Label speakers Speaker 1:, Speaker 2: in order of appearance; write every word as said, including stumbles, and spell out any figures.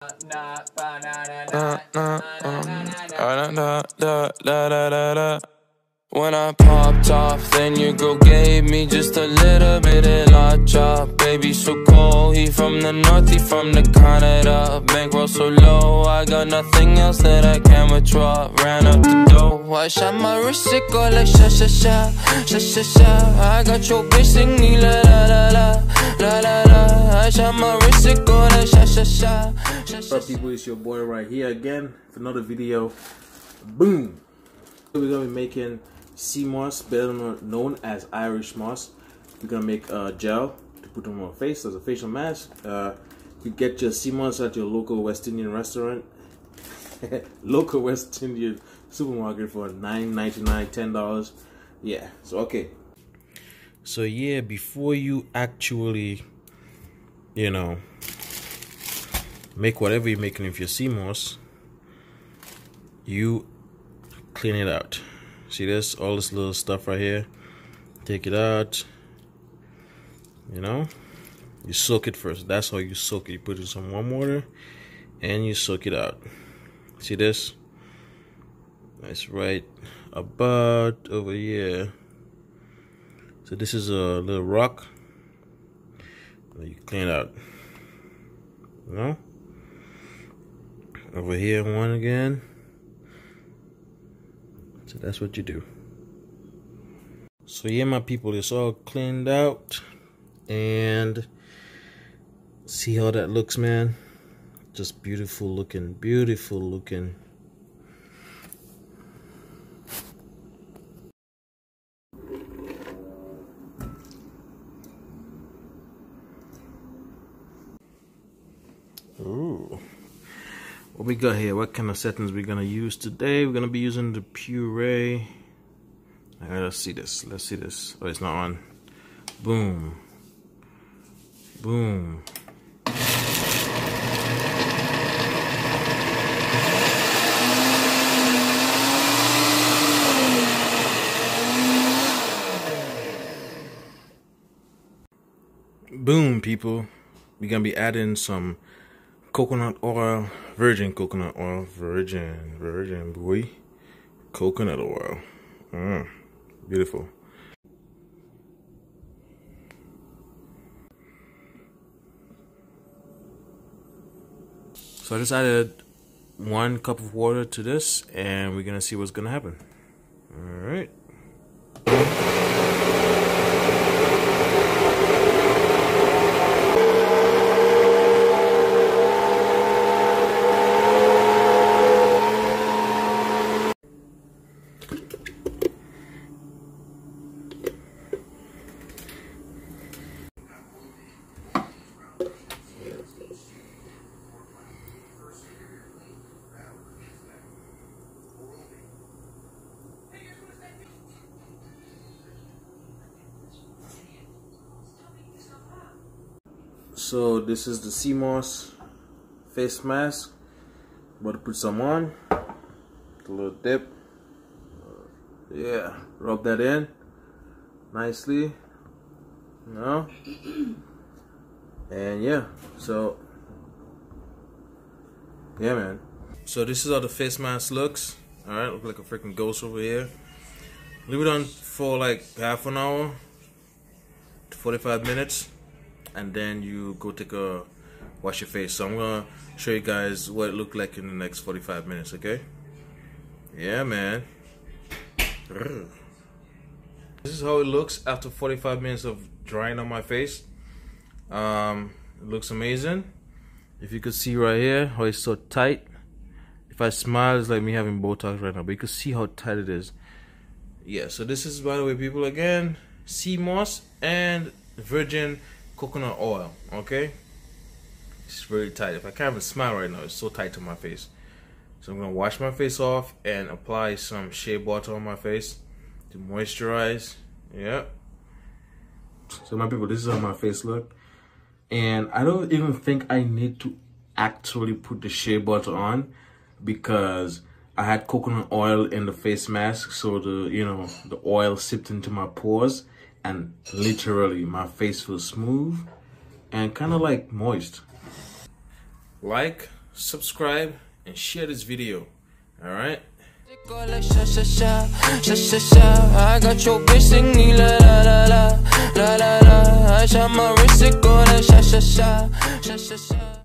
Speaker 1: When I popped off, then your girl gave me just a little bit of la chop. Baby so cold, he from the north, he from the Canada. Bankroll so low, I got nothing else that I can withdraw. Ran up the dough, I shot my wrist, it go like sha sha sha, sha sha sha. I got your bitch singing la la la la, la la la. I shot my wrist, it go like sha sha sha.
Speaker 2: What's up people, it's your boy right here again for another video. Boom! We're gonna be making Seamoss, better known as Irish moss. We're gonna make a gel to put on our face as a facial mask. Uh, you get your Seamoss at your local West Indian restaurant, local West Indian supermarket for nine ninety-nine, ten dollars. Yeah. So okay. So yeah, before you actually, you know, make whatever you're making with your Seamoss, you clean it out. See this, all this little stuff right here, take it out. You know, you soak it first. That's how you soak it. You put it in some warm water and you soak it out. See this? That's right about over here. So this is a little rock. You clean it out. You know, over here one again. So that's what you do. So yeah, my people, it's all cleaned out, and see how that looks, man. Just beautiful looking, beautiful looking. Ooh. What we got here? What kind of settings we're gonna use today? We're gonna be using the puree. Alright, let's see this. Let's see this. Oh, it's not on. Boom. Boom. Boom, people. We're gonna be adding some coconut oil, virgin coconut oil, virgin, virgin, boy, coconut oil. Mm, beautiful. So I just added one cup of water to this, and we're gonna see what's gonna happen. All right. So this is the Seamoss face mask. I'm about to put some on. A little dip. Yeah, rub that in nicely. You know? And yeah, so yeah, man. So this is how the face mask looks. All right, look like a freaking ghost over here. Leave it on for like half an hour to forty-five minutes. And then you go take a wash your face. So I'm gonna show you guys what it looked like in the next forty-five minutes. Okay? Yeah, man. This is how it looks after forty-five minutes of drying on my face. Um, it looks amazing. If you could see right here how it's so tight. If I smile, it's like me having Botox right now. But you can see how tight it is. Yeah. So this is, by the way, people, again, Seamoss and virgin coconut oil. Okay, it's really tight. If I can't even smile right now, it's so tight to my face. So I'm gonna wash my face off and apply some shea butter on my face to moisturize. Yeah. So my people, this is how my face look, and I don't even think I need to actually put the shea butter on because I had coconut oil in the face mask, so the you know the oil sipped into my pores. And literally my face feels smooth and kind of like moist. Like, subscribe, and share this video. Alright?
Speaker 1: Go like sha sha sha, sha sha sha. I got your bitch singing la la la la, la la la. I shot my wrist, it go like sha sha sha, sha sha sha.